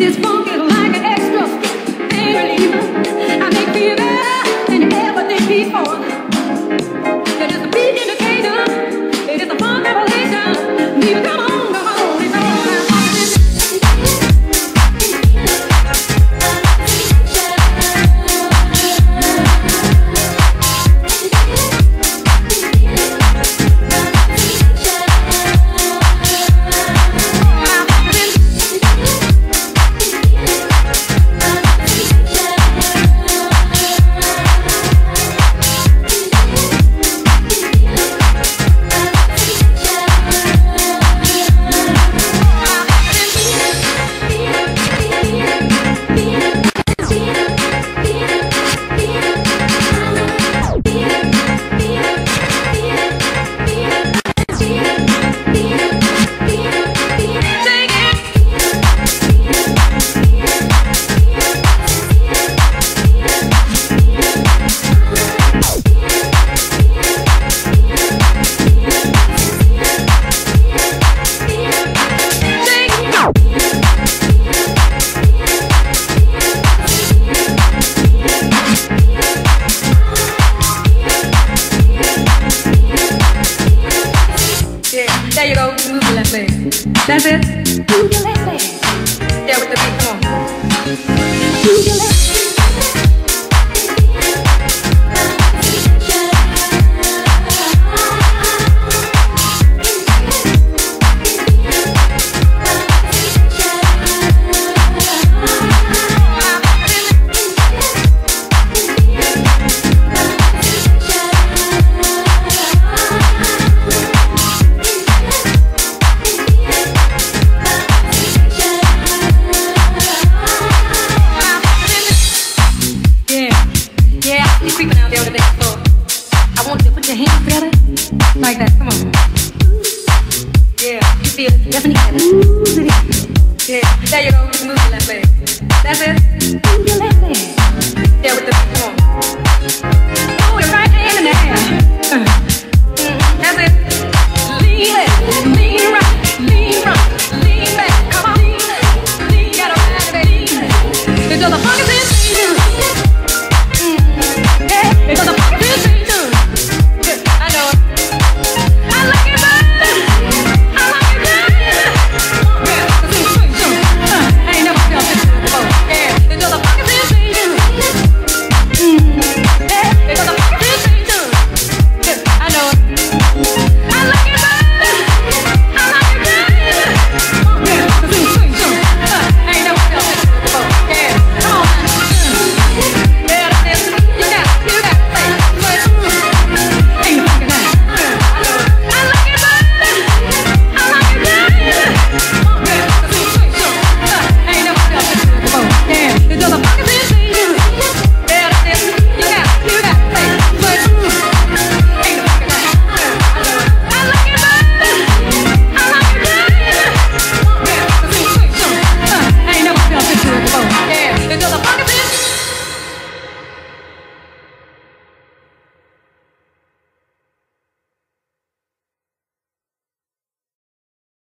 This funk is like an extra pain reliever. I make me better than you ever did before. It is a beat indicator. It is a funk revelation. Baby, come on, come on, it's all there you go, move your left leg. That's it. Move your left leg. Yeah, with the beat, come on. Move your left leg. Creeping out there on the dance floor. I want you to put your hands together like that. Come on. Yeah, you feel it. Definitely. Yeah, there you go. Just move your left leg. That's it. Move your left leg. Yeah, with the come on. Oh, your right hand in the air.